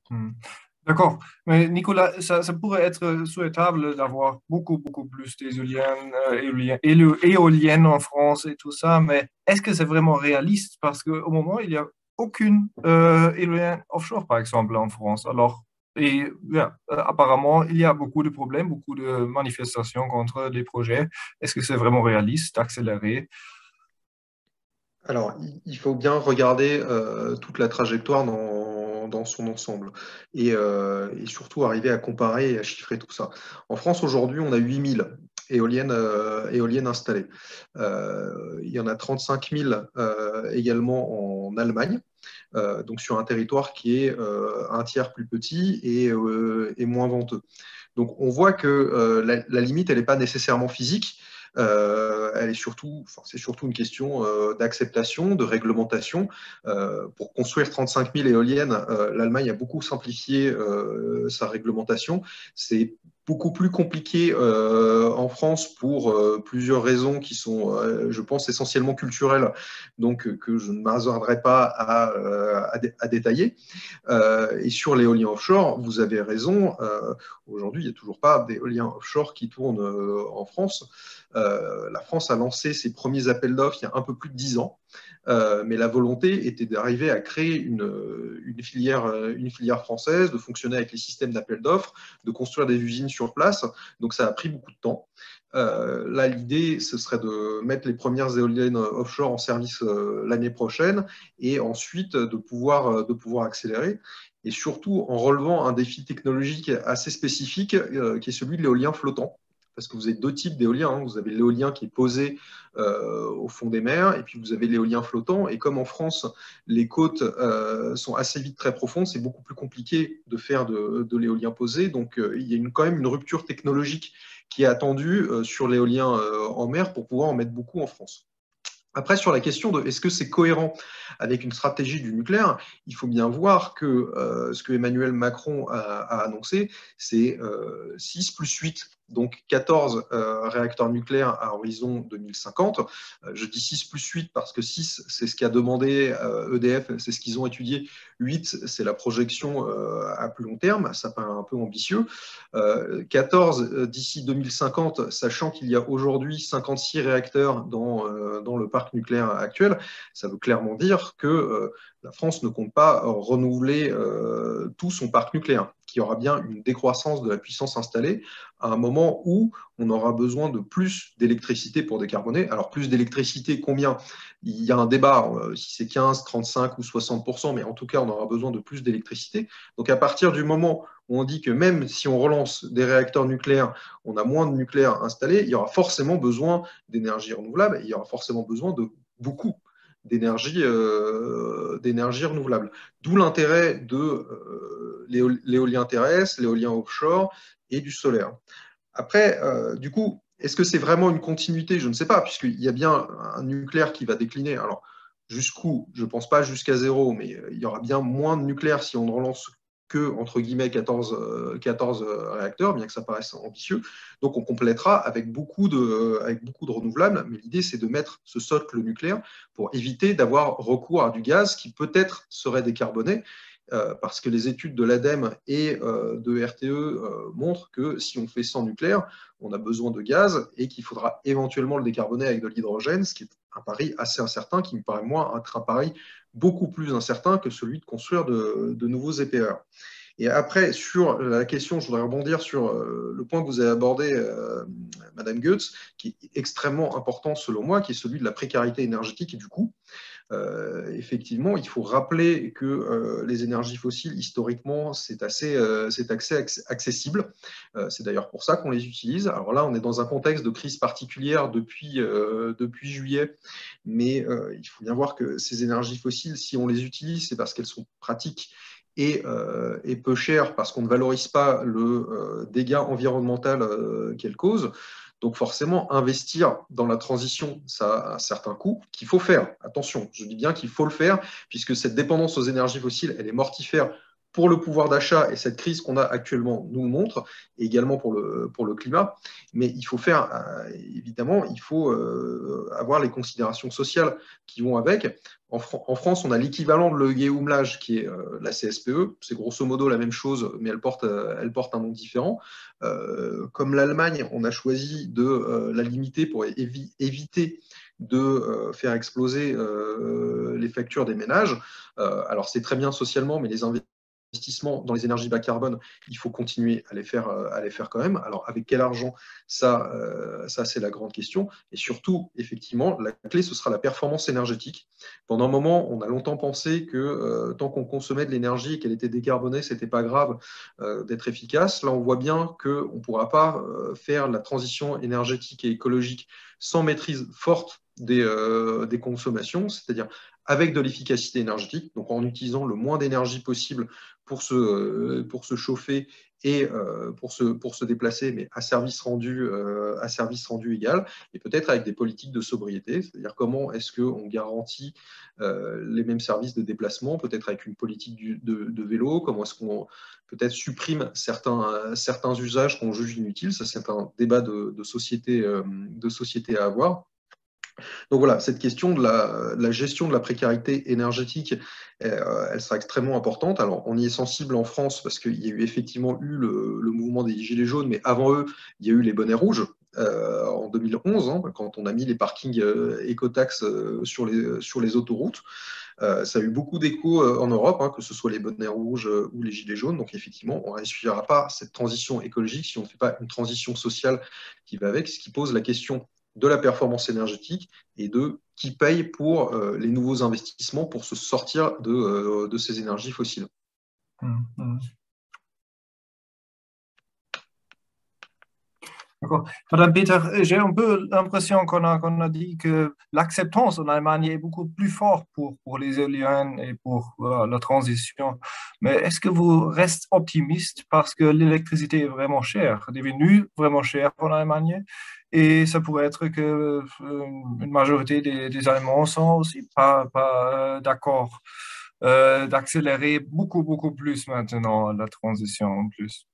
Hmm. D'accord. Mais Nicolas, ça pourrait être souhaitable d'avoir beaucoup, beaucoup plus d'éoliennes, éoliennes en France et tout ça, mais est-ce que c'est vraiment réaliste? Parce qu'au moment, il n'y a aucune éolienne offshore, par exemple, en France. Alors, apparemment, il y a beaucoup de problèmes, beaucoup de manifestations contre les projets. Est-ce que c'est vraiment réaliste d'accélérer? Alors, il faut bien regarder toute la trajectoire dans son ensemble et surtout arriver à comparer et à chiffrer tout ça. En France, aujourd'hui, on a 8000 éoliennes installées. Il y en a 35 000 également en Allemagne, donc sur un territoire qui est un tiers plus petit et moins venteux. Donc on voit que la limite, elle n'est pas nécessairement physique. Elle est surtout, enfin, c'est surtout une question d'acceptation, de réglementation. Pour construire 35 000 éoliennes, l'Allemagne a beaucoup simplifié sa réglementation. C'est beaucoup plus compliqué en France pour plusieurs raisons qui sont, je pense, essentiellement culturelles, donc que je ne m'hasarderai pas à détailler. Et sur l'éolien offshore, vous avez raison. Aujourd'hui, il n'y a toujours pas d'éolien offshore qui tourne en France. La France a lancé ses premiers appels d'offres il y a un peu plus de 10 ans. Mais la volonté était d'arriver à créer une filière française, de fonctionner avec les systèmes d'appel d'offres, de construire des usines sur place. Donc ça a pris beaucoup de temps. Là, l'idée, ce serait de mettre les premières éoliennes offshore en service l'année prochaine et ensuite de pouvoir accélérer. Et surtout en relevant un défi technologique assez spécifique qui est celui de l'éolien flottant. Parce que vous avez deux types d'éolien, hein. Vous avez l'éolien qui est posé au fond des mers, et puis vous avez l'éolien flottant. Et comme en France, les côtes sont assez vite très profondes, c'est beaucoup plus compliqué de faire de l'éolien posé. Donc il y a quand même une rupture technologique qui est attendue sur l'éolien en mer pour pouvoir en mettre beaucoup en France. Après, sur la question de est-ce que c'est cohérent avec une stratégie du nucléaire, il faut bien voir que ce que Emmanuel Macron a annoncé, c'est 6 plus 8, donc 14 réacteurs nucléaires à horizon 2050. Je dis 6 plus 8 parce que 6, c'est ce qu'a demandé EDF, c'est ce qu'ils ont étudié. 8, c'est la projection à plus long terme, ça paraît un peu ambitieux. 14 d'ici 2050, sachant qu'il y a aujourd'hui 56 réacteurs dans le parc nucléaire actuel, ça veut clairement dire que la France ne compte pas renouveler tout son parc nucléaire, qu'il y aura bien une décroissance de la puissance installée à un moment où on aura besoin de plus d'électricité pour décarboner. Alors plus d'électricité, combien? Il y a un débat, si c'est 15, 35 ou 60%, mais en tout cas, on aura besoin de plus d'électricité. Donc à partir du moment où on dit que même si on relance des réacteurs nucléaires, on a moins de nucléaire installé, il y aura forcément besoin d'énergie renouvelable, et il y aura forcément besoin de beaucoup d'énergie renouvelable. D'où l'intérêt de l'éolien terrestre, l'éolien offshore et du solaire. Après, du coup, est-ce que c'est vraiment une continuité? Je ne sais pas, puisqu'il y a bien un nucléaire qui va décliner. Alors, jusqu'où? Je ne pense pas jusqu'à zéro, mais il y aura bien moins de nucléaire si on ne relance que, entre guillemets, 14 réacteurs, bien que ça paraisse ambitieux. Donc, on complétera avec beaucoup de renouvelables, mais l'idée, c'est de mettre ce socle nucléaire pour éviter d'avoir recours à du gaz qui peut-être serait décarboné, parce que les études de l'ADEME et de RTE montrent que si on fait sans nucléaire, on a besoin de gaz et qu'il faudra éventuellement le décarboner avec de l'hydrogène, ce qui est un pari assez incertain, qui me paraît moi un pari beaucoup plus incertain que celui de construire de nouveaux EPR. Et après, sur la question, je voudrais rebondir sur le point que vous avez abordé, Madame Goetz, qui est extrêmement important selon moi, qui est celui de la précarité énergétique et du coût. Effectivement, il faut rappeler que les énergies fossiles, historiquement, c'est assez accessible. C'est d'ailleurs pour ça qu'on les utilise. Alors là, on est dans un contexte de crise particulière depuis juillet, mais il faut bien voir que ces énergies fossiles, si on les utilise, c'est parce qu'elles sont pratiques et peu chères, parce qu'on ne valorise pas le dégât environnemental qu'elles causent. Donc forcément, investir dans la transition, ça a un certain coût qu'il faut faire. Attention, je dis bien qu'il faut le faire, puisque cette dépendance aux énergies fossiles, elle est mortifère pour le pouvoir d'achat, et cette crise qu'on a actuellement nous le montre, et également pour le climat. Mais il faut faire, évidemment, il faut avoir les considérations sociales qui vont avec. En France, on a l'équivalent de l'EGE-Umlage, qui est la CSPE. C'est grosso modo la même chose, mais elle porte un nom différent. Comme l'Allemagne, on a choisi de la limiter pour éviter de faire exploser les factures des ménages. Alors c'est très bien socialement, mais les investissements dans les énergies bas carbone, il faut continuer à les faire quand même. Alors avec quel argent, ça c'est la grande question. Et surtout, effectivement, la clé, ce sera la performance énergétique. Pendant un moment, on a longtemps pensé que tant qu'on consommait de l'énergie et qu'elle était décarbonée, c'était pas grave d'être efficace. Là, on voit bien qu'on ne pourra pas faire la transition énergétique et écologique sans maîtrise forte des consommations, c'est-à-dire avec de l'efficacité énergétique, donc en utilisant le moins d'énergie possible pour se chauffer et pour se déplacer, mais à service rendu égal, et peut-être avec des politiques de sobriété, c'est-à-dire comment est-ce qu'on garantit les mêmes services de déplacement, peut-être avec une politique de vélo, comment est-ce qu'on peut-être supprime certains usages qu'on juge inutiles, ça c'est un débat de société à avoir. Donc voilà, cette question de la gestion de la précarité énergétique, elle sera extrêmement importante. Alors, on y est sensible en France parce qu'il y a eu effectivement le mouvement des Gilets jaunes, mais avant eux, il y a eu les bonnets rouges. En 2011, hein, quand on a mis les parkings écotaxes sur les autoroutes. Ça a eu beaucoup d'écho en Europe, hein, que ce soit les bonnets rouges ou les gilets jaunes. Donc effectivement, on ne réussira pas cette transition écologique si on ne fait pas une transition sociale qui va avec, ce qui pose la question de la performance énergétique et de qui paye pour les nouveaux investissements pour se sortir de ces énergies fossiles. D'accord. Madame Peter, j'ai un peu l'impression qu'on a dit que l'acceptance en Allemagne est beaucoup plus forte pour les éoliennes et pour la transition. Mais est-ce que vous restez optimiste parce que l'électricité est vraiment chère, devenue vraiment chère en Allemagne? Et ça pourrait être que une majorité des Allemands sont aussi pas d'accord d'accélérer beaucoup, beaucoup plus maintenant la transition en plus.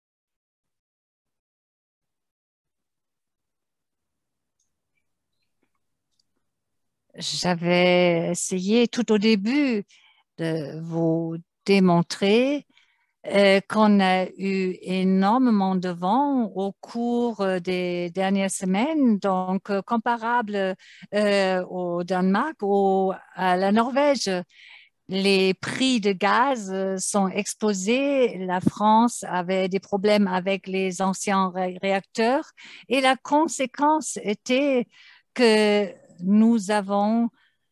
J'avais essayé tout au début de vous démontrer qu'on a eu énormément de vent au cours des dernières semaines, donc comparable au Danemark ou à la Norvège. Les prix de gaz sont explosés. La France avait des problèmes avec les anciens réacteurs et la conséquence était que nous avons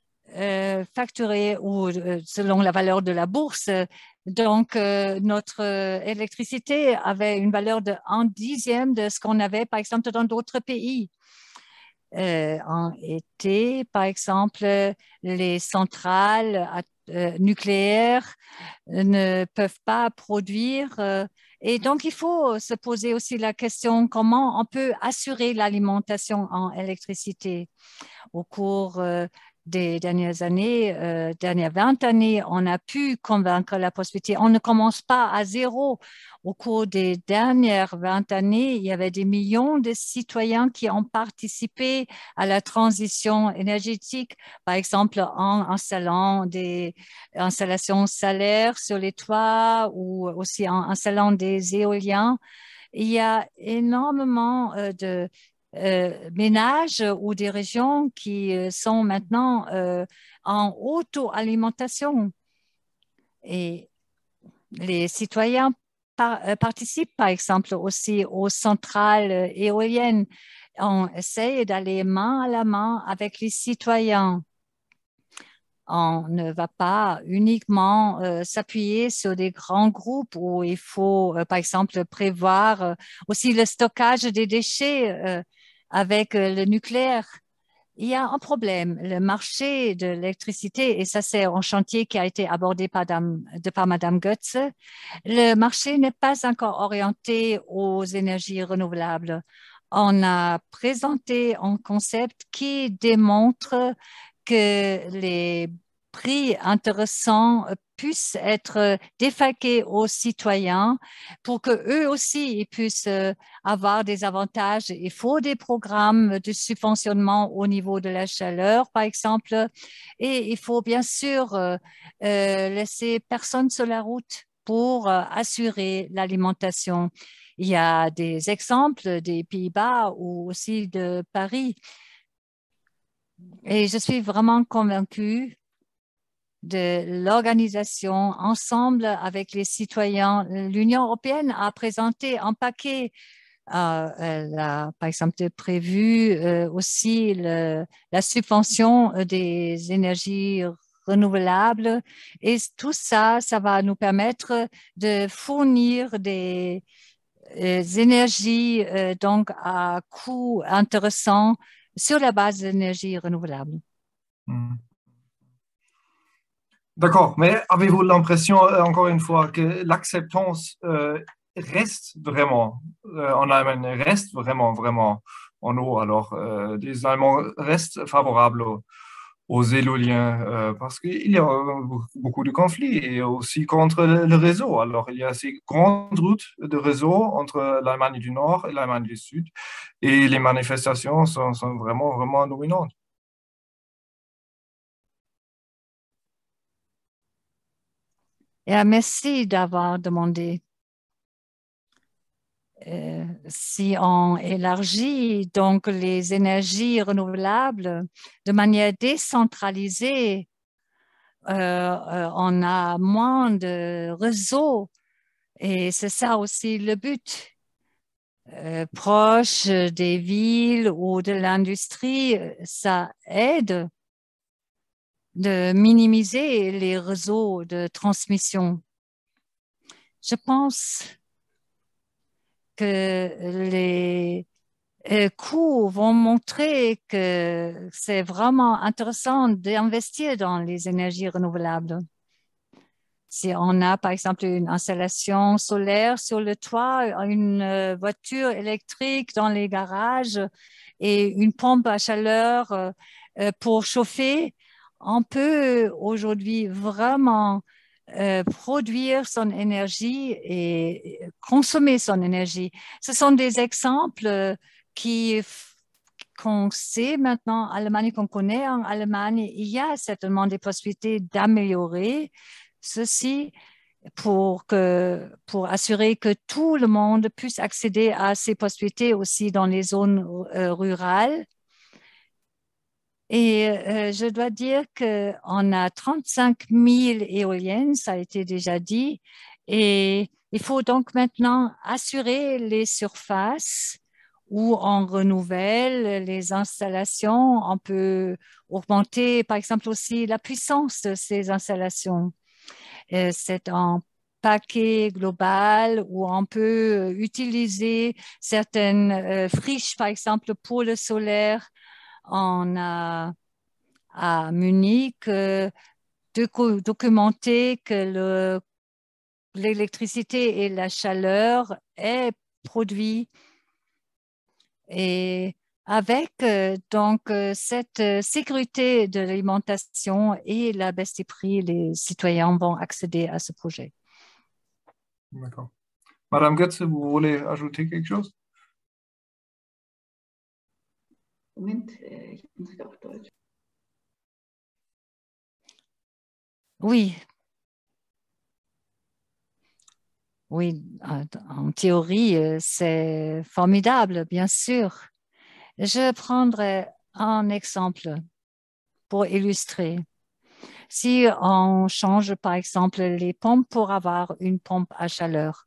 facturé ou selon la valeur de la bourse. Donc, notre électricité avait une valeur de 1/10 de ce qu'on avait, par exemple, dans d'autres pays. En été, par exemple, les centrales nucléaires ne peuvent pas produire. Et donc, il faut se poser aussi la question comment on peut assurer l'alimentation en électricité. Au cours des dernières années, dernières 20 années, on a pu convaincre la possibilité. On ne commence pas à zéro. Au cours des dernières 20 années, il y avait des millions de citoyens qui ont participé à la transition énergétique, par exemple en installant des installations solaires sur les toits ou aussi en installant des éoliens. Il y a énormément de ménages ou des régions qui sont maintenant en auto-alimentation. Et les citoyens participent, par exemple, aussi aux centrales éoliennes. On essaye d'aller main à la main avec les citoyens. On ne va pas uniquement s'appuyer sur des grands groupes où il faut, par exemple, prévoir aussi le stockage des déchets avec le nucléaire. Il y a un problème. Le marché de l'électricité, et ça c'est un chantier qui a été abordé par Madame Goetz, le marché n'est pas encore orienté aux énergies renouvelables. On a présenté un concept qui démontre que les prix intéressants puissent être défalqués aux citoyens pour que eux aussi ils puissent avoir des avantages. Il faut des programmes de subventionnement au niveau de la chaleur, par exemple, et il faut bien sûr laisser personne sur la route pour assurer l'alimentation. Il y a des exemples des Pays-Bas ou aussi de Paris. Et je suis vraiment convaincue de l'organisation ensemble avec les citoyens. L'Union européenne a présenté un paquet. Elle a, par exemple, prévu aussi la subvention des énergies renouvelables. Et tout ça, ça va nous permettre de fournir des énergies donc à coût intéressant sur la base d'énergie renouvelable. Hmm. D'accord, mais avez-vous l'impression, encore une fois, que l'acceptance reste vraiment en Allemagne, reste vraiment, vraiment en haut? Alors, les Allemands restent favorables aux éoliens parce qu'il y a beaucoup de conflits et aussi contre le réseau. Alors, il y a ces grandes routes de réseau entre l'Allemagne du Nord et l'Allemagne du Sud et les manifestations sont vraiment, vraiment dominantes. Et merci d'avoir demandé. Si on élargit donc les énergies renouvelables de manière décentralisée, on a moins de réseaux et c'est ça aussi le but. Proche des villes ou de l'industrie, ça aide de minimiser les réseaux de transmission. Je pense que les coûts vont montrer que c'est vraiment intéressant d'investir dans les énergies renouvelables. Si on a, par exemple, une installation solaire sur le toit, une voiture électrique dans les garages et une pompe à chaleur pour chauffer, on peut aujourd'hui vraiment produire son énergie et consommer son énergie. Ce sont des exemples qui qu'on sait maintenant en Allemagne, qu'on connaît en Allemagne. Il y a certainement des possibilités d'améliorer ceci pour assurer que tout le monde puisse accéder à ces possibilités aussi dans les zones rurales. Et je dois dire qu'on a 35 000 éoliennes, ça a été déjà dit, et il faut donc maintenant assurer les surfaces où on renouvelle les installations. On peut augmenter, par exemple, aussi la puissance de ces installations. C'est un paquet global où on peut utiliser certaines friches, par exemple, pour le solaire. On a à Munich documenté que l'électricité et la chaleur est produit et avec donc cette sécurité de l'alimentation et la baisse des prix, les citoyens vont accéder à ce projet. D'accord. Madame Götze, vous voulez ajouter quelque chose? Moment, ich muss wieder auf Deutsch. Oui. Oui, en théorie, c'est formidable, bien sûr. Je prendrai un exemple pour illustrer. Si on change, par exemple, les pompes pour avoir une pompe à chaleur.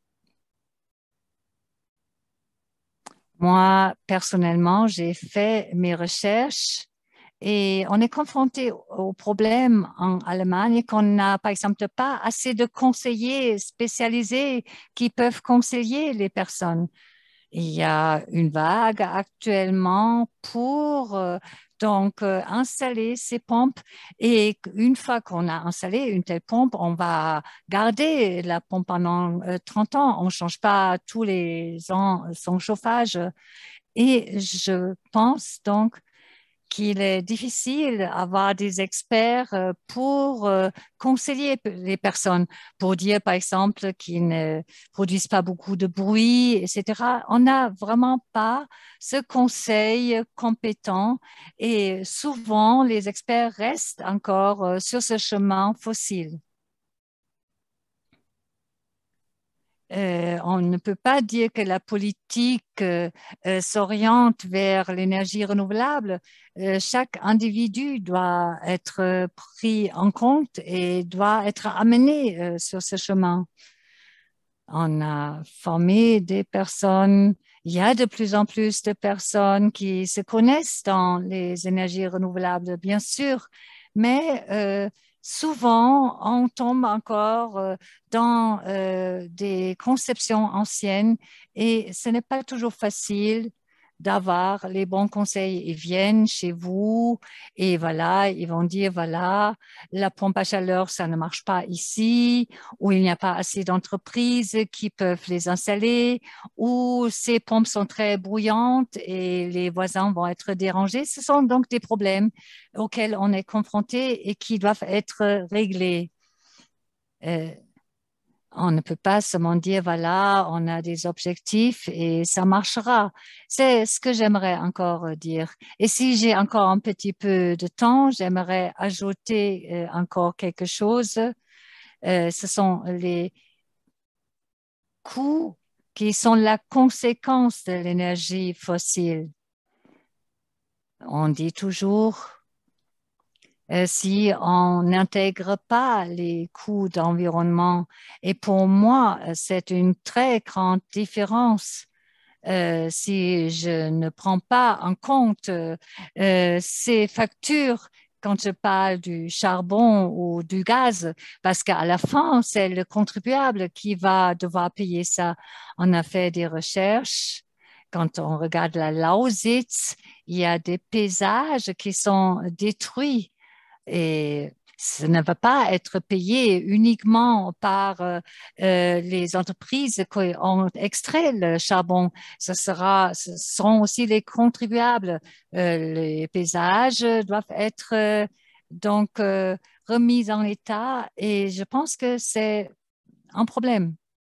Moi, personnellement, j'ai fait mes recherches et on est confronté au problème en Allemagne qu'on n'a, par exemple, pas assez de conseillers spécialisés qui peuvent conseiller les personnes. Il y a une vague actuellement pour donc installer ces pompes et une fois qu'on a installé une telle pompe, on va garder la pompe pendant 30 ans. On ne change pas tous les ans son chauffage. Et je pense donc qu'il est difficile d'avoir des experts pour conseiller les personnes, pour dire, par exemple, qu'ils ne produisent pas beaucoup de bruit, etc. On n'a vraiment pas ce conseil compétent et souvent, les experts restent encore sur ce chemin fossile. On ne peut pas dire que la politique s'oriente vers l'énergie renouvelable. Chaque individu doit être pris en compte et doit être amené sur ce chemin. On a formé des personnes. Il y a de plus en plus de personnes qui se connaissent dans les énergies renouvelables, bien sûr, mais souvent, on tombe encore dans des conceptions anciennes et ce n'est pas toujours facile d'avoir les bons conseils. Ils viennent chez vous et voilà, ils vont dire, voilà, la pompe à chaleur, ça ne marche pas ici, ou il n'y a pas assez d'entreprises qui peuvent les installer, ou ces pompes sont très bruyantes et les voisins vont être dérangés. Ce sont donc des problèmes auxquels on est confronté et qui doivent être réglés. On ne peut pas seulement dire, voilà, on a des objectifs et ça marchera. C'est ce que j'aimerais encore dire. Et si j'ai encore un petit peu de temps, j'aimerais ajouter encore quelque chose. Ce sont les coûts qui sont la conséquence de l'énergie fossile. On dit toujours, si on n'intègre pas les coûts d'environnement, et pour moi, c'est une très grande différence. Si je ne prends pas en compte ces factures quand je parle du charbon ou du gaz, parce qu'à la fin, c'est le contribuable qui va devoir payer ça. On a fait des recherches. Quand on regarde la Lausitz, il y a des paysages qui sont détruits et ça ne va pas être payé uniquement par les entreprises qui ont extrait le charbon. Ce seront aussi les contribuables. Les paysages doivent être donc remis en état et je pense que c'est un problème.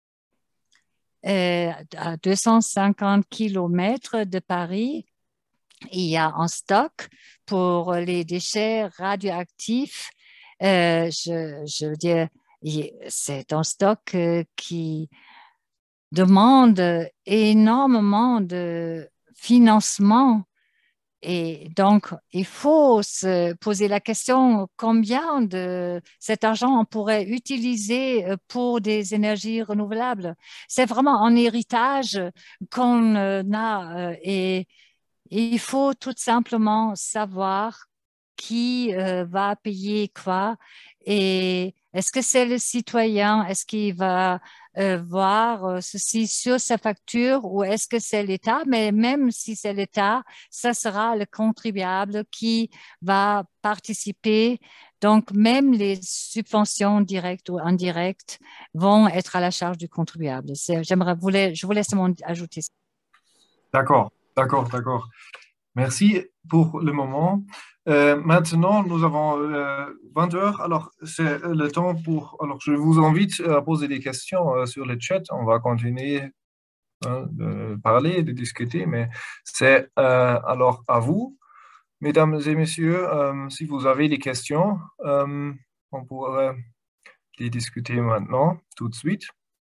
À 250 kilomètres de Paris, il y a un stock pour les déchets radioactifs. Je veux dire, c'est un stock qui demande énormément de financement. Et donc, il faut se poser la question combien de cet argent on pourrait utiliser pour des énergies renouvelables. C'est vraiment un héritage qu'on a et il faut tout simplement savoir qui va payer quoi et est-ce que c'est le citoyen, est-ce qu'il va voir ceci sur sa facture ou est-ce que c'est l'État? Mais même si c'est l'État, ça sera le contribuable qui va participer. Donc, même les subventions directes ou indirectes vont être à la charge du contribuable. Je voulais seulement ajouter ça. D'accord, d'accord, d'accord. Merci pour le moment. Maintenant, nous avons 20 heures. Alors, c'est le temps pour. Alors, je vous invite à poser des questions sur le chat. On va continuer de parler, de discuter, mais c'est alors à vous, mesdames et messieurs, si vous avez des questions, on pourrait les discuter maintenant, tout de suite.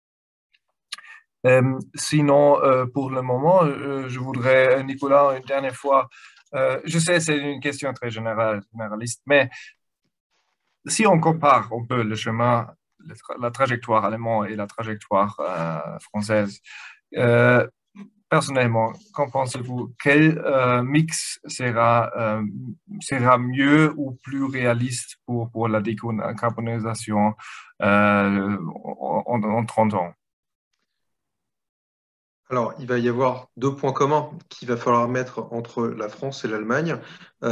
Sinon, pour le moment, je voudrais, Nicolas, une dernière fois, je sais, c'est une question très généraliste, mais si on compare un peu le chemin, la trajectoire allemande et la trajectoire française, euh, personnellement, qu'en pensez-vous? Quel mix sera mieux ou plus réaliste pour la décarbonisation en 30 ans? Alors, il va y avoir deux points communs qu'il va falloir mettre entre la France et l'Allemagne.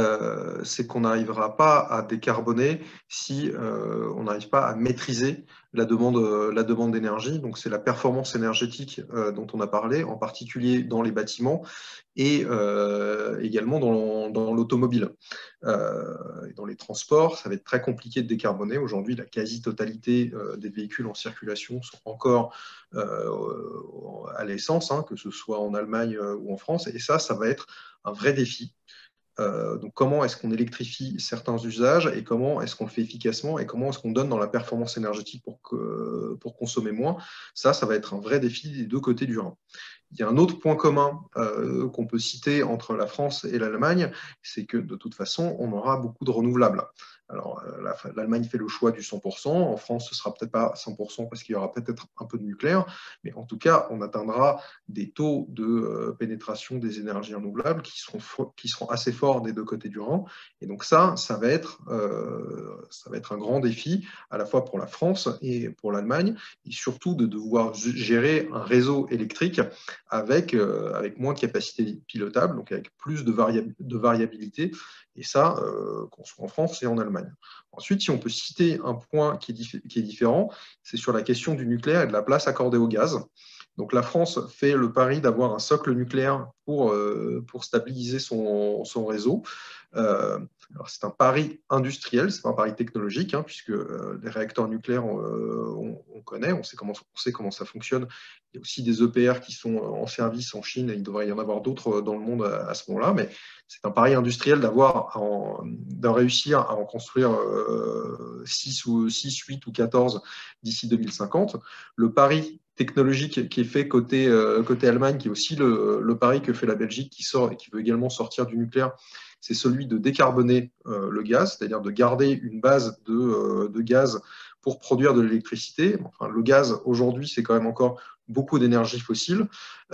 C'est qu'on n'arrivera pas à décarboner si on n'arrive pas à maîtriser la demande d'énergie. Donc, c'est la performance énergétique dont on a parlé, en particulier dans les bâtiments et également dans l'automobile. Dans les transports, ça va être très compliqué de décarboner. Aujourd'hui, la quasi-totalité des véhicules en circulation sont encore à l'essence, hein, que ce soit en Allemagne ou en France. Et ça va être un vrai défi. Donc, comment est-ce qu'on électrifie certains usages et comment est-ce qu'on le fait efficacement et comment est-ce qu'on donne dans la performance énergétique pour consommer moins. Ça va être un vrai défi des deux côtés du Rhin. Il y a un autre point commun qu'on peut citer entre la France et l'Allemagne, c'est que de toute façon, on aura beaucoup de renouvelables. Alors, l'Allemagne fait le choix du 100%. En France, ce ne sera peut-être pas 100% parce qu'il y aura peut-être un peu de nucléaire. Mais en tout cas, on atteindra des taux de pénétration des énergies renouvelables qui seront assez forts des deux côtés du Rhin. Et donc ça va être un grand défi, à la fois pour la France et pour l'Allemagne, et surtout de devoir gérer un réseau électrique avec moins de capacité pilotable, donc avec plus de variabilité, et ça, qu'on soit en France et en Allemagne. Ensuite, si on peut citer un point qui est différent, c'est sur la question du nucléaire et de la place accordée au gaz. Donc la France fait le pari d'avoir un socle nucléaire pour stabiliser son réseau. Alors c'est un pari industriel, c'est pas un pari technologique, hein, puisque les réacteurs nucléaires, on connaît, on sait comment ça fonctionne. Il y a aussi des EPR qui sont en service en Chine, et il devrait y en avoir d'autres dans le monde à ce moment-là, mais c'est un pari industriel de réussir à en construire 6, 8 ou 14 d'ici 2050. Le pari technologique qui est fait côté Allemagne, qui est aussi le pari que fait la Belgique, qui sort et qui veut également sortir du nucléaire, c'est celui de décarboner le gaz, c'est-à-dire de garder une base de gaz pour produire de l'électricité. Enfin, le gaz, aujourd'hui, c'est quand même encore beaucoup d'énergie fossile.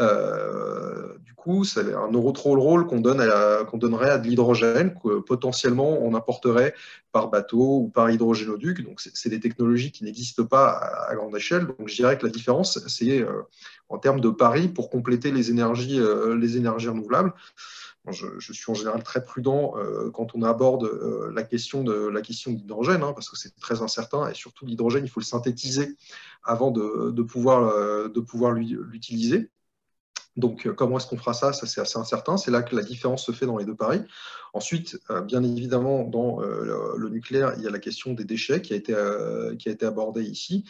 Du coup, c'est un trop le rôle qu'on donnerait à de l'hydrogène, que potentiellement on importerait par bateau ou par hydrogénoduc. Donc, c'est des technologies qui n'existent pas à grande échelle. Donc, je dirais que la différence, c'est en termes de pari pour compléter les énergies renouvelables. Je suis en général très prudent quand on aborde la question de l'hydrogène, hein, parce que c'est très incertain, et surtout l'hydrogène, il faut le synthétiser avant de pouvoir l'utiliser. Donc, comment est-ce qu'on fera ça? Ça, c'est assez incertain. C'est là que la différence se fait dans les deux paris. Ensuite, bien évidemment, dans le nucléaire, il y a la question des déchets qui a été abordée ici.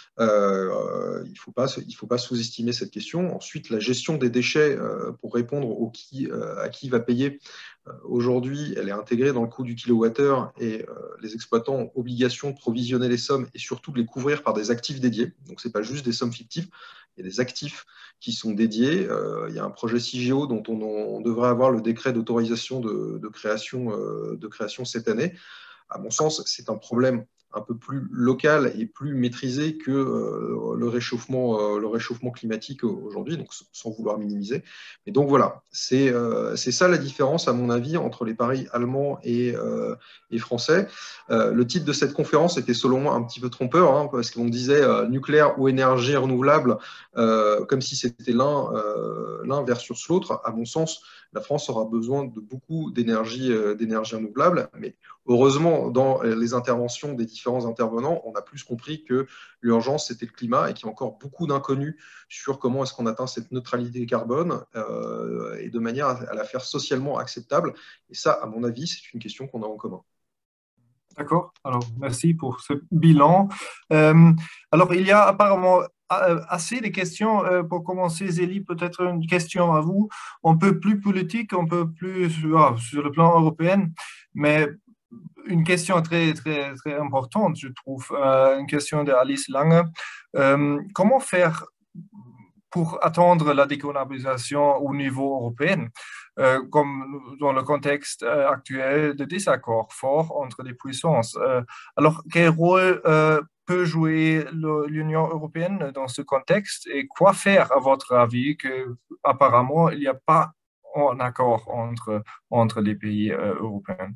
Il ne faut pas sous-estimer cette question. Ensuite, la gestion des déchets, pour répondre à qui va payer, aujourd'hui, elle est intégrée dans le coût du kilowattheure et les exploitants ont obligation de provisionner les sommes et surtout de les couvrir par des actifs dédiés. Donc, ce n'est pas juste des sommes fictives, il y a des actifs qui sont dédiés. Il y a un projet CIGEO dont on devrait avoir le décret d'autorisation de création cette année. À mon sens, c'est un problème un peu plus local et plus maîtrisé que le réchauffement climatique aujourd'hui, donc sans vouloir minimiser. Mais donc voilà, c'est ça la différence, à mon avis, entre les paris allemands et français. Le titre de cette conférence était selon moi un petit peu trompeur, hein, parce qu'on disait nucléaire ou énergie renouvelable, comme si c'était l'un versus l'autre. À mon sens, la France aura besoin de beaucoup d'énergie renouvelable, mais heureusement, dans les interventions des différents intervenants, on a plus compris que l'urgence, c'était le climat et qu'il y a encore beaucoup d'inconnus sur comment est-ce qu'on atteint cette neutralité carbone et de manière à la faire socialement acceptable. Et ça, à mon avis, c'est une question qu'on a en commun. D'accord. Alors, merci pour ce bilan. Alors, il y a apparemment assez de questions. Pour commencer, Zélie, peut-être une question à vous. Un peu plus politique, un peu plus sur le plan européen, mais une question très, très, très importante, je trouve. Une question de Alice Lange. Comment faire pour attendre la décarbonisation au niveau européen, comme dans le contexte actuel de désaccord fort entre les puissances. Alors, quel rôle peut jouer l'Union européenne dans ce contexte et quoi faire, à votre avis, que apparemment il n'y a pas un accord entre les pays européens?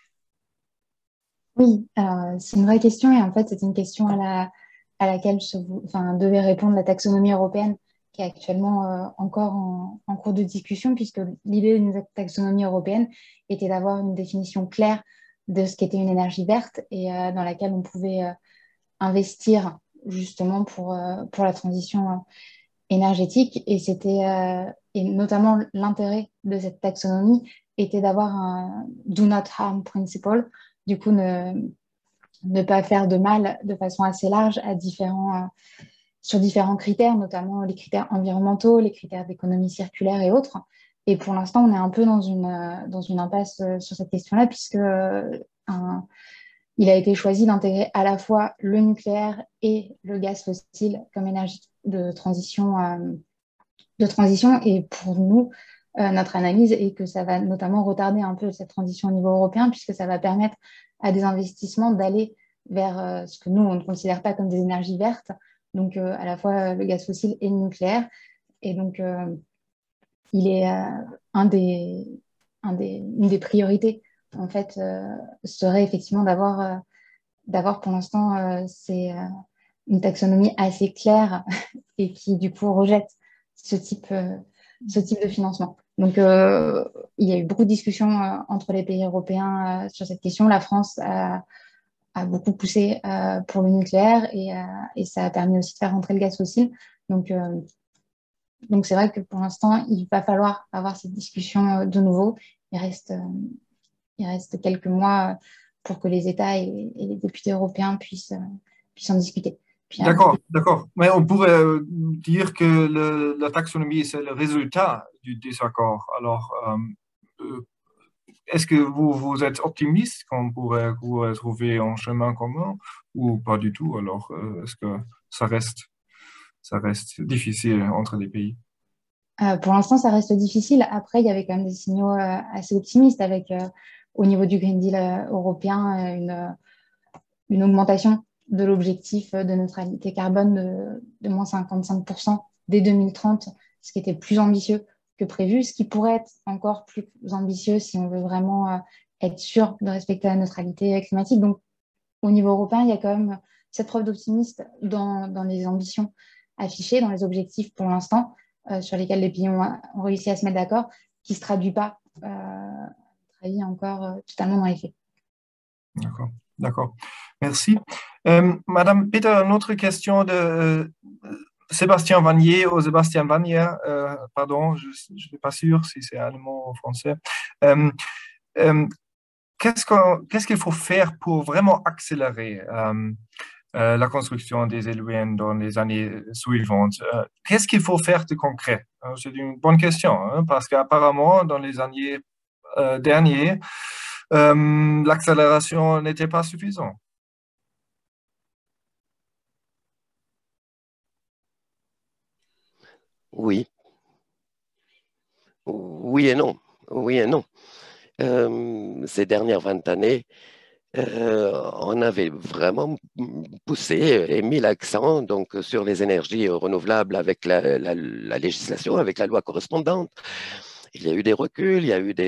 Oui, c'est une vraie question et en fait, c'est une question à laquelle devait répondre la taxonomie européenne qui est actuellement encore en cours de discussion puisque l'idée d'une taxonomie européenne était d'avoir une définition claire de ce qu'était une énergie verte et dans laquelle on pouvait investir justement pour la transition énergétique. Et notamment l'intérêt de cette taxonomie était d'avoir un do not harm principle, du coup ne pas faire de mal de façon assez large sur différents critères, notamment les critères environnementaux, les critères d'économie circulaire et autres. Et pour l'instant, on est un peu dans une impasse sur cette question-là, puisque il a été choisi d'intégrer à la fois le nucléaire et le gaz fossile comme énergie de transition. Et pour nous, notre analyse est que ça va notamment retarder un peu cette transition au niveau européen, puisque ça va permettre à des investissements d'aller vers ce que nous, on ne considère pas comme des énergies vertes, donc à la fois le gaz fossile et le nucléaire. Et donc, il est une des priorités, en fait, serait effectivement d'avoir pour l'instant une taxonomie assez claire et qui, du coup, rejette ce type de financement. Donc, il y a eu beaucoup de discussions entre les pays européens sur cette question. La France a beaucoup poussé pour le nucléaire et ça a permis aussi de faire rentrer le gaz fossile. Donc c'est vrai que pour l'instant, il va falloir avoir cette discussion de nouveau. Il reste quelques mois pour que les États et les députés européens puissent en discuter. D'accord, d'accord. Mais on pourrait dire que la taxonomie, c'est le résultat du désaccord. Alors, est-ce que vous êtes optimiste qu'on pourrait trouver un chemin commun ou pas du tout? Alors, est-ce que ça reste difficile entre les pays? Pour l'instant, ça reste difficile. Après, il y avait quand même des signaux assez optimistes avec, au niveau du Green Deal européen, une augmentation de l'objectif de neutralité carbone de moins 55% dès 2030, ce qui était plus ambitieux que prévu, ce qui pourrait être encore plus ambitieux si on veut vraiment être sûr de respecter la neutralité climatique. Donc, au niveau européen, il y a quand même cette preuve d'optimisme dans les ambitions affichées, dans les objectifs pour l'instant, sur lesquels les pays ont réussi à se mettre d'accord, qui ne se traduit pas encore totalement dans les faits. D'accord, d'accord. Merci. Madame Peter, une autre question de Sébastien Vanier ou Sébastien Vanier, pardon, je ne suis pas sûr si c'est allemand ou français. Qu'est-ce qu'il faut faire pour vraiment accélérer la construction des éoliennes dans les années suivantes? Qu'est-ce qu'il faut faire de concret? C'est une bonne question, hein, parce qu'apparemment, dans les années dernières, l'accélération n'était pas suffisante. Oui. Oui et non. Oui et non. Ces dernières 20 années, on avait vraiment poussé et mis l'accent donc sur les énergies renouvelables avec la législation, avec la loi correspondante. Il y a eu des reculs, il y a eu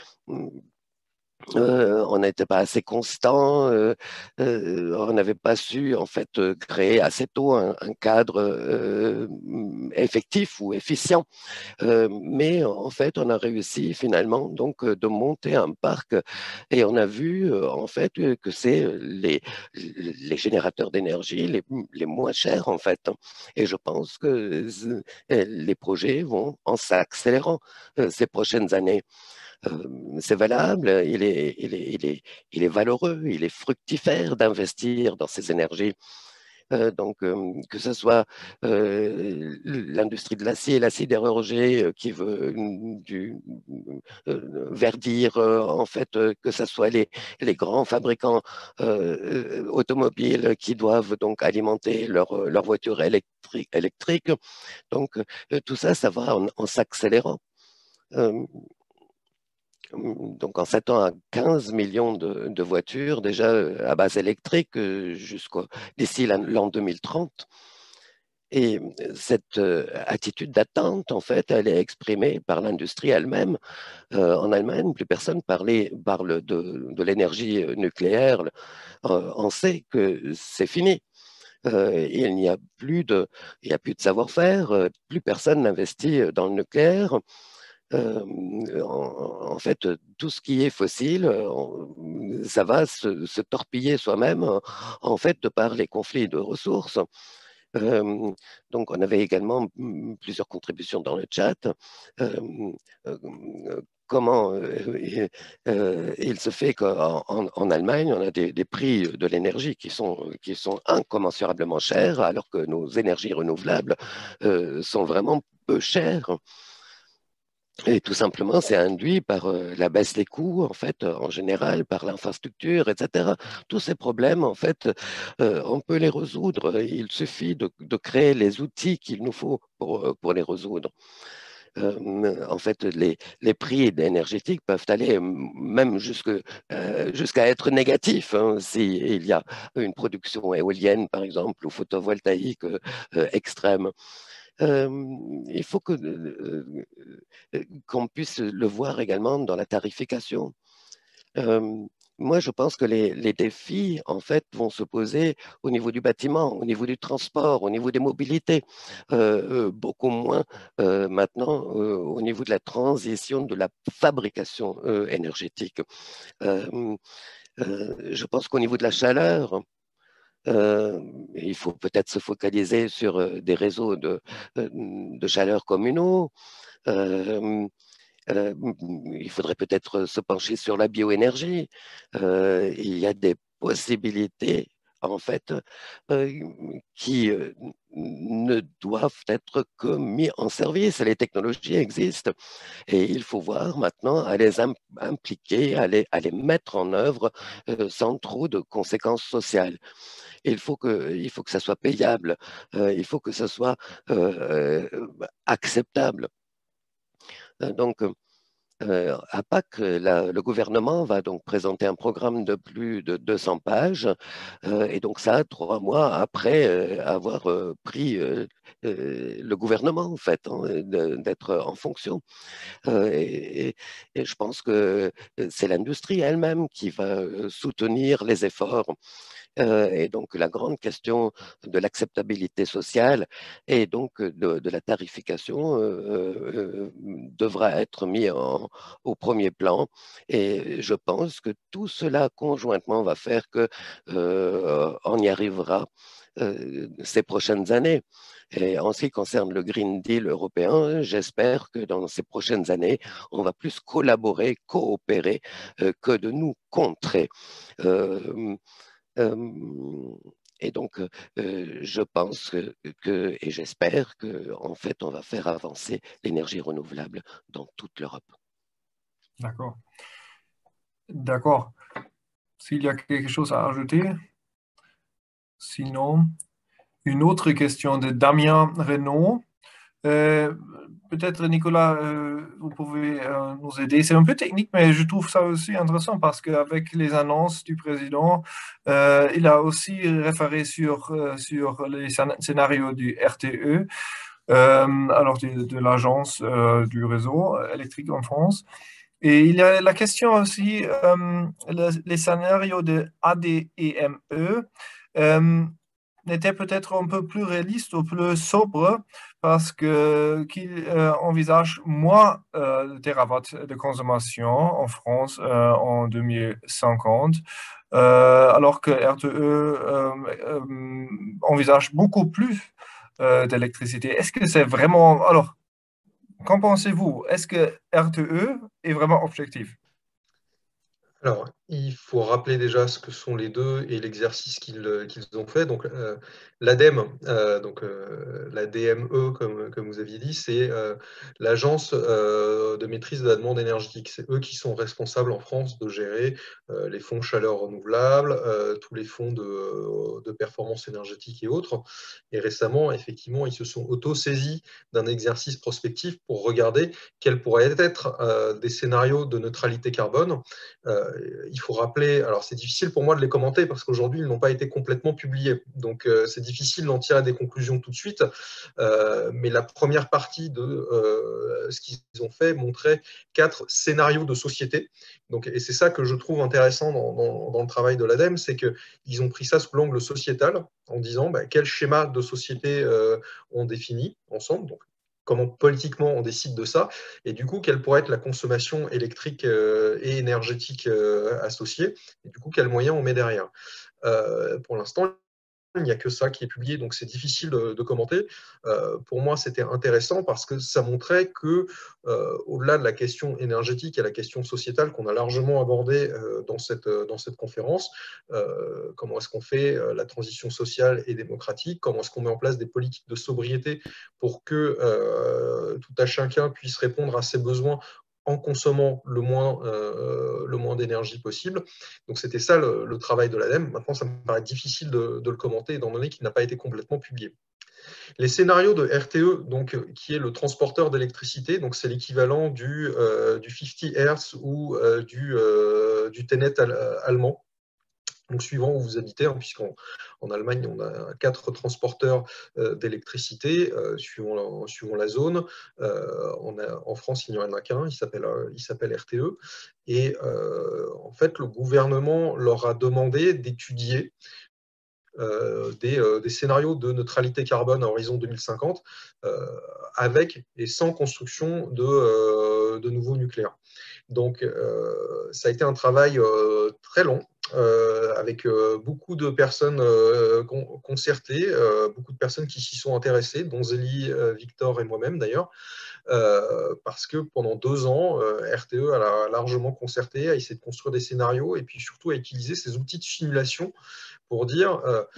on n'était pas assez constant, on n'avait pas su en fait créer assez tôt un cadre effectif ou efficient. Mais en fait, on a réussi finalement donc de monter un parc et on a vu en fait que c'est les générateurs d'énergie les moins chers en fait. Et je pense que les projets vont en s'accélérant ces prochaines années. C'est valable, il est valeureux, il est fructifère d'investir dans ces énergies. Donc, que ce soit l'industrie de l'acier, la sidérurgie qui veut verdir, en fait, que ce soit les grands fabricants automobiles qui doivent donc alimenter leurs voitures électriques. Donc, tout ça, ça va en s'accélérant. Donc, en s'attend à 15 millions de voitures déjà à base électrique d'ici l'an 2030. Et cette attitude d'attente, en fait, elle est exprimée par l'industrie elle-même. En Allemagne, plus personne parle de l'énergie nucléaire. On sait que c'est fini. Il n'y a plus de savoir-faire. Plus personne n'investit dans le nucléaire. En fait, tout ce qui est fossile, ça va se torpiller soi-même, en fait, de par les conflits de ressources. Donc, on avait également plusieurs contributions dans le chat. Comment il se fait qu'en Allemagne, on a des prix de l'énergie qui sont incommensurablement chers, alors que nos énergies renouvelables sont vraiment peu chères. Et tout simplement, c'est induit par la baisse des coûts, en fait, en général, par l'infrastructure, etc. Tous ces problèmes, en fait, on peut les résoudre. Il suffit de créer les outils qu'il nous faut pour les résoudre. En fait, les prix énergétiques peuvent aller même jusqu'à être négatifs, hein, s'il y a une production éolienne, par exemple, ou photovoltaïque extrême. Il faut qu'on puisse le voir également dans la tarification. Moi, je pense que les défis, en fait, vont se poser au niveau du bâtiment, au niveau du transport, au niveau des mobilités, beaucoup moins maintenant au niveau de la transition de la fabrication énergétique. Je pense qu'au niveau de la chaleur, il faut peut-être se focaliser sur des réseaux de chaleur communaux. Euh, euh, il faudrait peut-être se pencher sur la bioénergie. Il y a des possibilités, en fait, euh, qui ne doivent être que mis en service. Les technologies existent et il faut voir maintenant à les impliquer, à les mettre en œuvre sans trop de conséquences sociales. Il faut que ça soit payable, il faut que ça soit acceptable. Donc, à Pâques, le gouvernement va donc présenter un programme de plus de 200 pages, et donc ça, 3 mois après avoir pris le gouvernement, en fait, hein, d'être en fonction. Et je pense que c'est l'industrie elle-même qui va soutenir les efforts. Et donc, la grande question de l'acceptabilité sociale et donc de la tarification devra être mis au premier plan. Et je pense que tout cela conjointement va faire que on y arrivera ces prochaines années. Et en ce qui concerne le Green Deal européen, j'espère que dans ces prochaines années, on va plus collaborer, coopérer que de nous contrer. Euh, euh, et donc, je pense et j'espère que, en fait, on va faire avancer l'énergie renouvelable dans toute l'Europe. D'accord. D'accord. S'il y a quelque chose à ajouter, sinon, une autre question de Damien Renaud. Euh, Peut-être, Nicolas, vous pouvez nous aider. C'est un peu technique, mais je trouve ça aussi intéressant parce qu'avec les annonces du président, il a aussi référé sur les scénarios du RTE, alors de l'agence du réseau électrique en France. Et il y a la question aussi, les scénarios de ADEME n'étaient peut-être un peu plus réalistes ou plus sobres parce qu'il envisage moins de terawatts de consommation en France en 2050, alors que RTE envisage beaucoup plus d'électricité. Est-ce que c'est vraiment... Alors, qu'en pensez-vous? Est-ce que RTE est vraiment objectif? Alors, il faut rappeler déjà ce que sont les deux et l'exercice qu'ils ont fait. Donc, l'ADEME, la DME, comme vous aviez dit, c'est l'agence de maîtrise de la demande énergétique. C'est eux qui sont responsables en France de gérer les fonds chaleur renouvelable, tous les fonds de performance énergétique et autres. Et récemment, effectivement, ils se sont auto-saisis d'un exercice prospectif pour regarder quels pourraient être des scénarios de neutralité carbone. Il faut rappeler, alors c'est difficile pour moi de les commenter parce qu'aujourd'hui ils n'ont pas été complètement publiés, donc c'est difficile d'en tirer des conclusions tout de suite, mais la première partie de ce qu'ils ont fait montrait 4 scénarios de société, donc, et c'est ça que je trouve intéressant dans le travail de l'ADEME, c'est qu'ils ont pris ça sous l'angle sociétal en disant quel schéma de société on définit ensemble, donc comment politiquement on décide de ça, et du coup, quelle pourrait être la consommation électrique et énergétique associée, et du coup, quels moyens on met derrière. Pour l'instant, il n'y a que ça qui est publié, donc c'est difficile de commenter. Pour moi, c'était intéressant parce que ça montrait que, au-delà de la question énergétique et la question sociétale qu'on a largement abordée dans cette conférence, comment est-ce qu'on fait la transition sociale et démocratique, comment est-ce qu'on met en place des politiques de sobriété pour que tout à chacun puisse répondre à ses besoins en consommant le moins d'énergie possible. Donc c'était ça le travail de l'ADEME. Maintenant, ça me paraît difficile de le commenter, étant donné qu'il n'a pas été complètement publié. Les scénarios de RTE, donc, qui est le transporteur d'électricité, donc c'est l'équivalent du 50 Hz ou du TENET allemand. Donc, suivant où vous habitez, hein, puisqu'en Allemagne, on a 4 transporteurs d'électricité, suivant la zone. En France, il n'y en a qu'un, il s'appelle RTE. Et en fait, le gouvernement leur a demandé d'étudier des scénarios de neutralité carbone à horizon 2050 avec et sans construction de nouveaux nucléaires. Donc, ça a été un travail très long, avec beaucoup de personnes concertées, beaucoup de personnes qui s'y sont intéressées, dont Zélie, Victor et moi-même d'ailleurs, parce que pendant 2 ans, RTE a largement concerté, a essayé de construire des scénarios et puis surtout a utilisé ces outils de simulation pour dire,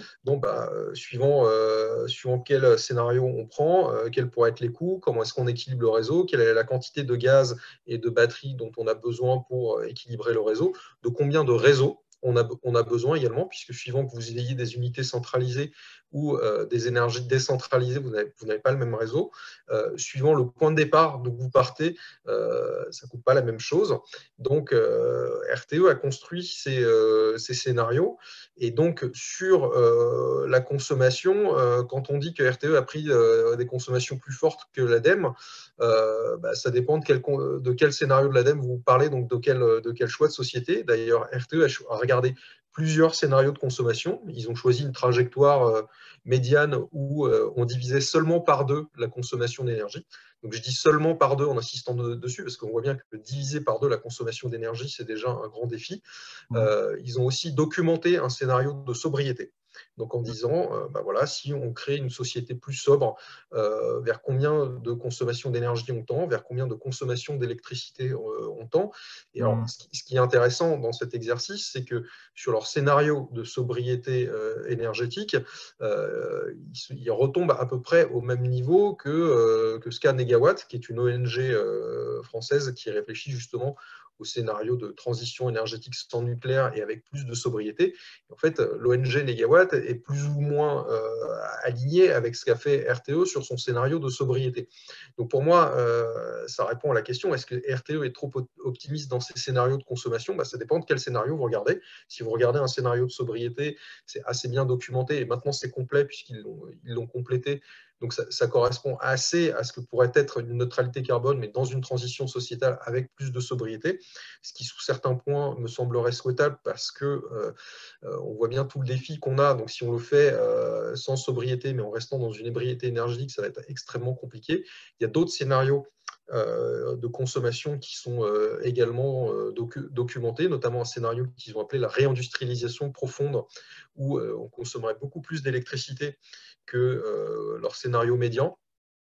suivant quel scénario on prend, quels pourraient être les coûts, comment est-ce qu'on équilibre le réseau, quelle est la quantité de gaz et de batterie dont on a besoin pour équilibrer le réseau, de combien de réseaux on a besoin également, puisque suivant que vous ayez des unités centralisées ou des énergies décentralisées, vous n'avez pas le même réseau. Suivant le point de départ d'où vous partez, ça ne coûte pas la même chose. Donc, RTE a construit ces scénarios. Et donc, sur la consommation, quand on dit que RTE a pris des consommations plus fortes que l'ADEME, ça dépend de quel scénario de l'ADEME vous parlez, donc de quel choix de société. D'ailleurs, RTE a regardé plusieurs scénarios de consommation. Ils ont choisi une trajectoire médiane où on divisait seulement par 2 la consommation d'énergie. Donc, je dis seulement par 2 en insistant dessus, parce qu'on voit bien que diviser par 2 la consommation d'énergie, c'est déjà un grand défi. Ils ont aussi documenté un scénario de sobriété. Donc en disant, voilà, si on crée une société plus sobre, vers combien de consommation d'énergie on tend, vers combien de consommation d'électricité on tend. Et alors, ce qui est intéressant dans cet exercice, c'est que sur leur scénario de sobriété énergétique, ils retombent à peu près au même niveau que SK Negawatt, qui est une ONG française qui réfléchit justement au scénario de transition énergétique sans nucléaire et avec plus de sobriété. En fait, l'ONG Negawatt est plus ou moins alignée avec ce qu'a fait RTE sur son scénario de sobriété. Donc pour moi, ça répond à la question, est-ce que RTE est trop optimiste dans ses scénarios de consommation? Ça dépend de quel scénario vous regardez. Si vous regardez un scénario de sobriété, c'est assez bien documenté et maintenant c'est complet puisqu'ils l'ont complété. Donc ça correspond assez à ce que pourrait être une neutralité carbone, mais dans une transition sociétale avec plus de sobriété, ce qui sous certains points me semblerait souhaitable parce que on voit bien tout le défi qu'on a. Donc si on le fait sans sobriété, mais en restant dans une ébriété énergétique, ça va être extrêmement compliqué. Il y a d'autres scénarios de consommation qui sont également documentés, notamment un scénario qu'ils ont appelé la réindustrialisation profonde, où on consommerait beaucoup plus d'électricité que leur scénario médian.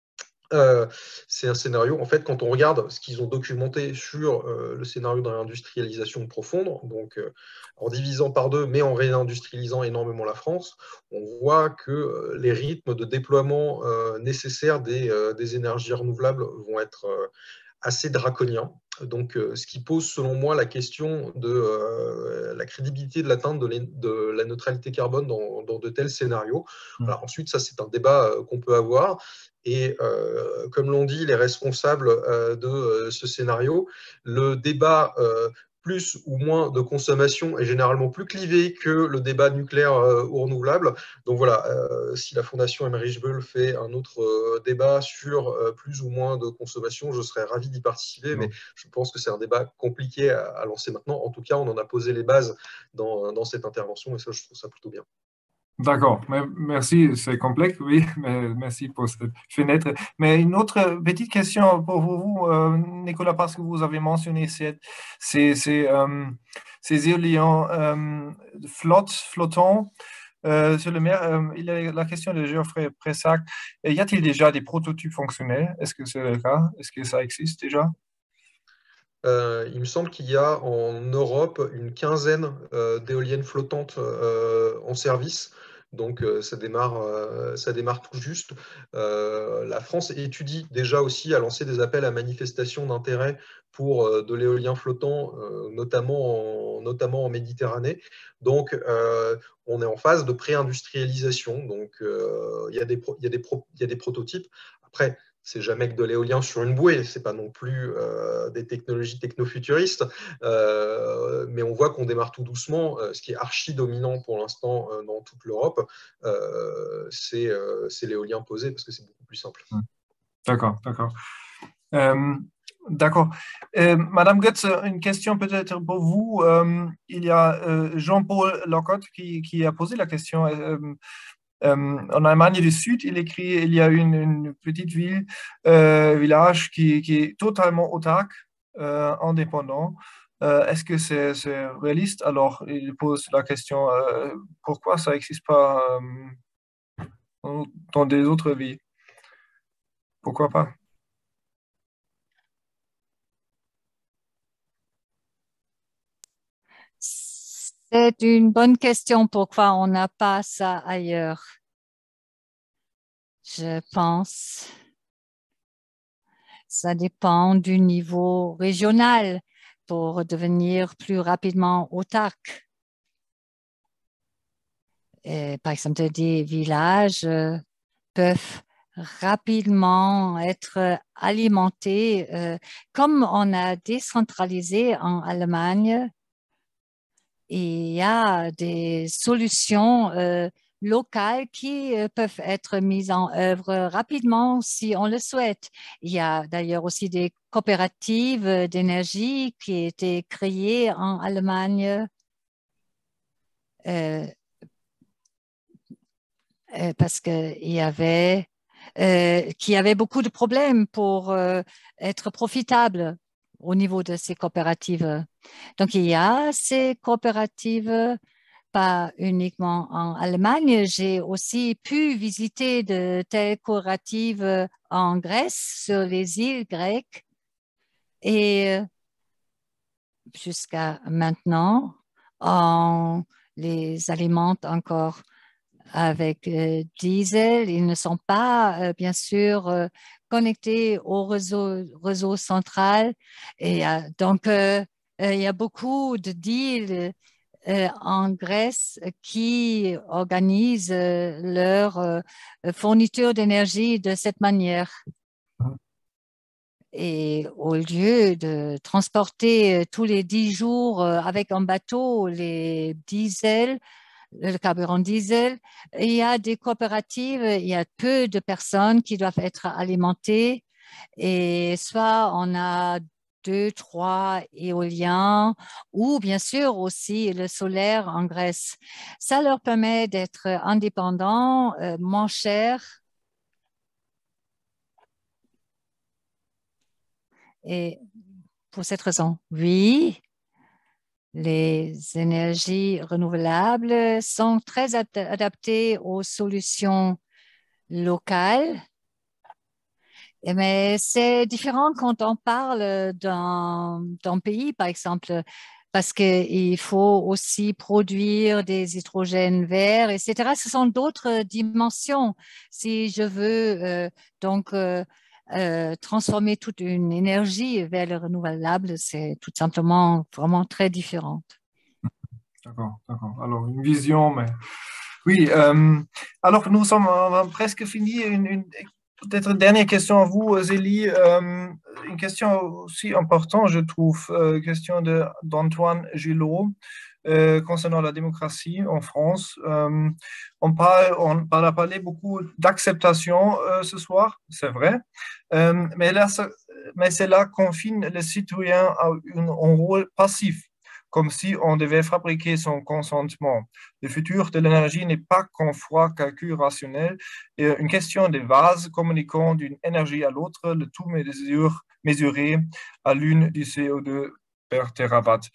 C'est un scénario, en fait, quand on regarde ce qu'ils ont documenté sur le scénario de réindustrialisation profonde, donc en divisant par 2, mais en réindustrialisant énormément la France, on voit que les rythmes de déploiement nécessaires des énergies renouvelables vont être assez draconiens. Donc, ce qui pose, selon moi, la question de la crédibilité de l'atteinte de la neutralité carbone dans de tels scénarios. Alors, ensuite, ça, c'est un débat qu'on peut avoir. Et comme l'ont dit les responsables de ce scénario, le débat plus ou moins de consommation est généralement plus clivé que le débat nucléaire ou renouvelable. Donc voilà, si la Fondation Emery Böll fait un autre débat sur plus ou moins de consommation, je serais ravi d'y participer, mais je pense que c'est un débat compliqué à lancer maintenant. En tout cas, on en a posé les bases dans cette intervention et ça, je trouve ça plutôt bien. D'accord, merci, c'est complexe, oui, mais merci pour cette fenêtre. Mais une autre petite question pour vous, Nicolas, parce que vous avez mentionné ces éoliens flottants sur le mer. Il y a la question de Geoffrey Pressac. Y a-t-il déjà des prototypes fonctionnels? Est-ce que c'est le cas? Est-ce que ça existe déjà? Il me semble qu'il y a en Europe une quinzaine d'éoliennes flottantes en service. Donc ça démarre tout juste. La France étudie déjà aussi à lancer des appels à manifestation d'intérêt pour de l'éolien flottant, notamment en Méditerranée. Donc on est en phase de pré-industrialisation. Donc il y a des prototypes. Après, c'est jamais que de l'éolien sur une bouée, c'est pas non plus des technologies technofuturistes, mais on voit qu'on démarre tout doucement. Ce qui est archi dominant pour l'instant dans toute l'Europe, c'est l'éolien posé parce que c'est beaucoup plus simple. D'accord, d'accord. Euh, d'accord. Madame Götz, une question peut-être pour vous. Il y a Jean-Paul Locotte qui a posé la question. En Allemagne du Sud, il écrit, il y a une petite ville, village qui est totalement autarque, indépendant. Est-ce que c'est réaliste? Alors, il pose la question, pourquoi ça n'existe pas dans des autres villes? Pourquoi pas? C'est une bonne question. Pourquoi on n'a pas ça ailleurs? Je pense ça dépend du niveau régional pour devenir plus rapidement autarque. Et, par exemple, des villages peuvent rapidement être alimentés. Comme on a décentralisé en Allemagne, il y a des solutions locales qui peuvent être mises en œuvre rapidement si on le souhaite. Il y a d'ailleurs aussi des coopératives d'énergie qui ont été créées en Allemagne euh, parce qu'il y avait qui avait beaucoup de problèmes pour être profitable au niveau de ces coopératives. Donc, il y a ces coopératives, pas uniquement en Allemagne. J'ai aussi pu visiter de telles coopératives en Grèce, sur les îles grecques. Et jusqu'à maintenant, on les alimente encore avec diesel. Ils ne sont pas, bien sûr, connectés au réseau central. Et donc, il y a beaucoup de deals en Grèce qui organisent leur fourniture d'énergie de cette manière. Et au lieu de transporter tous les 10 jours avec un bateau les diesels, le carburant diesel, il y a des coopératives, il y a peu de personnes qui doivent être alimentées et soit on a 2, 3 éoliens ou bien sûr aussi le solaire en Grèce. Ça leur permet d'être indépendants, moins cher. Et pour cette raison, oui, les énergies renouvelables sont très adaptées aux solutions locales, mais c'est différent quand on parle d'un pays, par exemple, parce qu'il faut aussi produire des hydrogènes verts, etc. Ce sont d'autres dimensions. Si je veux transformer toute une énergie vers le renouvelable, c'est tout simplement vraiment très différent. D'accord, d'accord. Alors, une vision, mais oui. Alors, nous sommes presque finis. Peut-être une dernière question à vous, Zélie. Une question aussi importante, je trouve, question d'Antoine Gillot concernant la démocratie en France. On a parlé beaucoup d'acceptation ce soir, c'est vrai, mais c'est là qu'on confine les citoyens à un rôle passif. comme si on devait fabriquer son consentement. Le futur de l'énergie n'est pas qu'un froid calcul rationnel, et une question de vase communiquant d'une énergie à l'autre, le tout mesuré à l'une du CO2 per terawatt.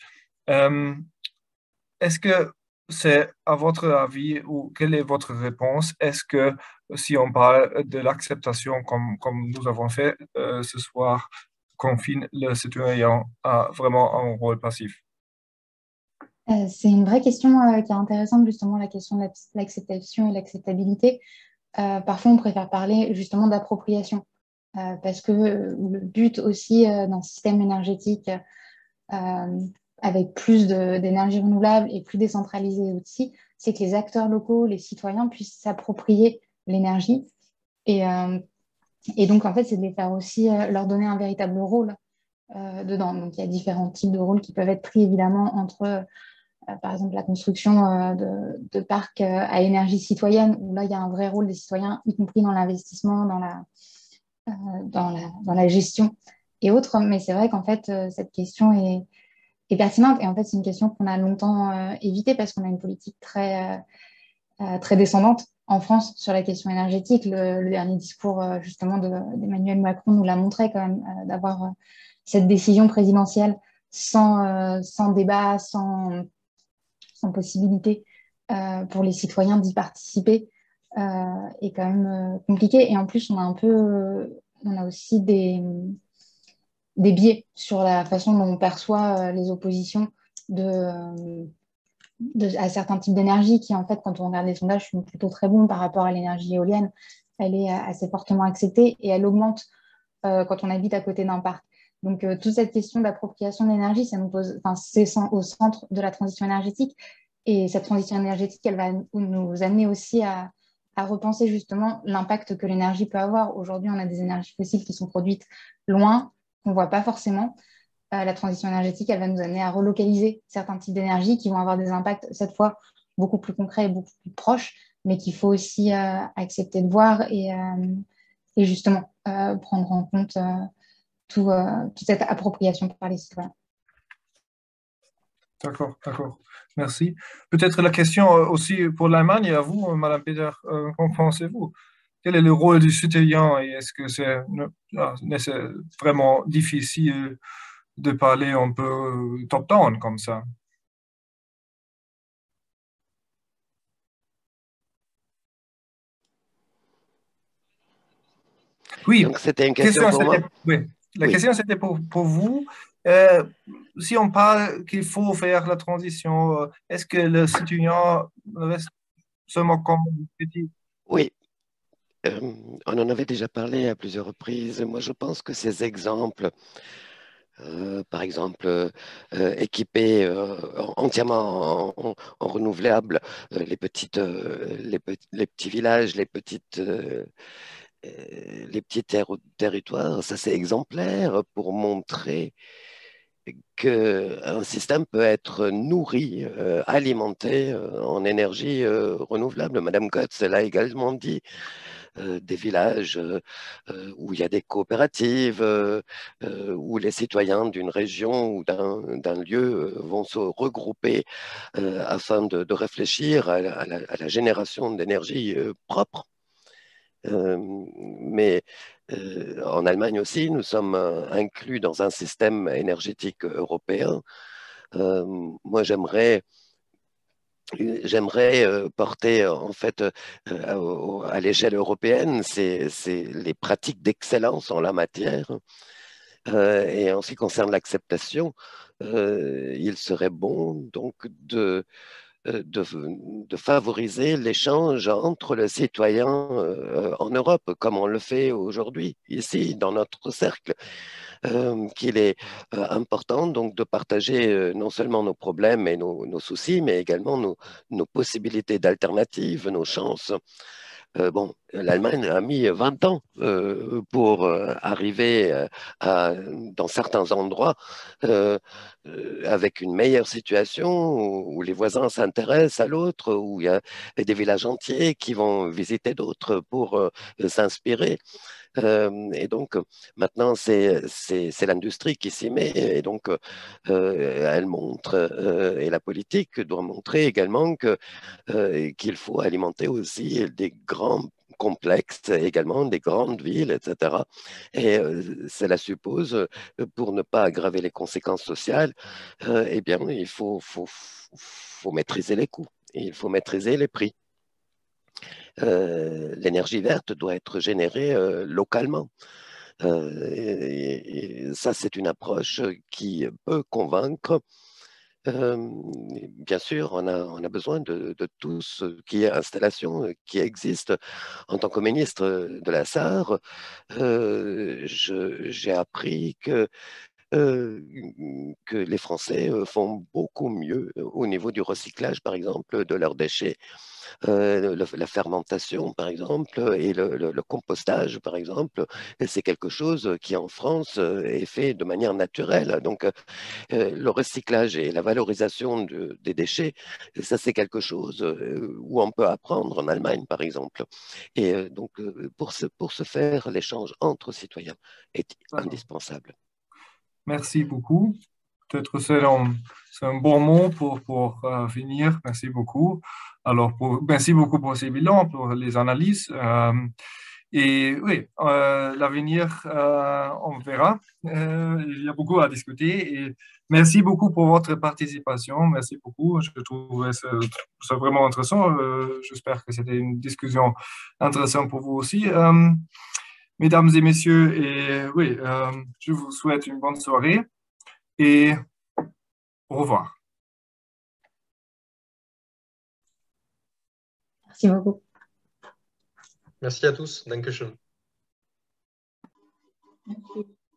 Est-ce que c'est, à votre avis, ou quelle est votre réponse? Est-ce que si on parle de l'acceptation comme nous avons fait ce soir, confine le citoyen à vraiment un rôle passif? C'est une vraie question qui est intéressante, justement, la question de l'acceptation et l'acceptabilité. Parfois, on préfère parler justement d'appropriation, parce que le but aussi d'un système énergétique avec plus d'énergie renouvelable et plus décentralisé aussi, c'est que les acteurs locaux, les citoyens puissent s'approprier l'énergie. Et donc, en fait, c'est de les faire aussi, leur donner un véritable rôle dedans. Donc, il y a différents types de rôles qui peuvent être pris, évidemment, entre, par exemple, la construction de parcs à énergie citoyenne, où là, il y a un vrai rôle des citoyens, y compris dans l'investissement, dans la gestion et autres. Mais c'est vrai qu'en fait, cette question est pertinente. Et en fait, c'est une question qu'on a longtemps évitée parce qu'on a une politique très descendante en France sur la question énergétique. Le dernier discours justement d'Emmanuel Macron nous l'a montré quand même, d'avoir cette décision présidentielle sans débat, sans possibilité pour les citoyens d'y participer est quand même compliqué. Et en plus, on a aussi des biais sur la façon dont on perçoit les oppositions à certains types d'énergie qui, en fait, quand on regarde les sondages, sont plutôt très bons par rapport à l'énergie éolienne. Elle est assez fortement acceptée et elle augmente quand on habite à côté d'un parc. Donc, toute cette question d'appropriation de l'énergie, c'est au centre de la transition énergétique. Et cette transition énergétique, elle va nous amener aussi à repenser justement l'impact que l'énergie peut avoir. Aujourd'hui, on a des énergies fossiles qui sont produites loin, qu'on ne voit pas forcément. La transition énergétique, elle va nous amener à relocaliser certains types d'énergie qui vont avoir des impacts, cette fois, beaucoup plus concrets et beaucoup plus proches, mais qu'il faut aussi accepter de voir et justement prendre en compte toute cette appropriation par les citoyens. D'accord, d'accord. Merci. Peut-être la question aussi pour l'Allemagne, à vous, Madame Peter, qu'en pensez-vous? Quel est le rôle du citoyen et est-ce que c'est vraiment difficile de parler un peu top-down comme ça? Oui, Donc, c'était une question pour moi? oui, la Oui. question c'était pour vous. Si on parle qu'il faut faire la transition, est-ce que le citoyen reste seulement comme petit? Oui. On en avait déjà parlé à plusieurs reprises. Moi, je pense que ces exemples, par exemple, équipés entièrement en renouvelable, les petits villages, les petits territoires, ça c'est exemplaire pour montrer qu'un système peut être nourri, alimenté en énergie renouvelable. Madame Coates l'a également dit, des villages où il y a des coopératives, où les citoyens d'une région ou d'un lieu vont se regrouper afin de réfléchir à la génération d'énergie propre. Mais en Allemagne aussi, nous sommes inclus dans un système énergétique européen. Moi, j'aimerais porter en fait à l'échelle européenne les pratiques d'excellence en la matière. Et en ce qui concerne l'acceptation, il serait bon donc de favoriser l'échange entre les citoyens en Europe, comme on le fait aujourd'hui, ici, dans notre cercle, qu'il est important donc de partager non seulement nos problèmes et nos soucis, mais également nos possibilités d'alternatives, nos chances. Bon, l'Allemagne a mis 20 ans pour arriver dans certains endroits avec une meilleure situation où les voisins s'intéressent à l'autre, où il y a des villages entiers qui vont visiter d'autres pour s'inspirer. Et donc, maintenant, c'est l'industrie qui s'y met. Et donc, elle montre, et la politique doit montrer également qu'il faut alimenter aussi des grands complexes, également des grandes villes, etc. Et cela suppose, pour ne pas aggraver les conséquences sociales, eh bien, faut maîtriser les coûts. Il faut maîtriser les prix. L'énergie verte doit être générée localement. Et ça, c'est une approche qui peut convaincre. Euh, Bien sûr, on a besoin de tout ce qui est installation qui existe. En tant que ministre de la Sarre, j'ai appris euh, que les Français font beaucoup mieux au niveau du recyclage, par exemple, de leurs déchets. La fermentation, par exemple, et le compostage, par exemple, c'est quelque chose qui en France est fait de manière naturelle. Donc, le recyclage et la valorisation des déchets, ça c'est quelque chose où on peut apprendre en Allemagne, par exemple. Et donc, pour ce faire, l'échange entre citoyens est D'accord. indispensable. Merci beaucoup. Peut-être c'est un bon mot pour finir. Merci beaucoup. Alors, merci beaucoup pour ces bilans, pour les analyses. Et oui, l'avenir, on verra. Il y a beaucoup à discuter. Et merci beaucoup pour votre participation. Merci beaucoup. Je trouvais ça vraiment intéressant. J'espère que c'était une discussion intéressante pour vous aussi. Mesdames et messieurs, et oui, je vous souhaite une bonne soirée et au revoir. Merci beaucoup. Merci à tous. Dankeschön. Merci.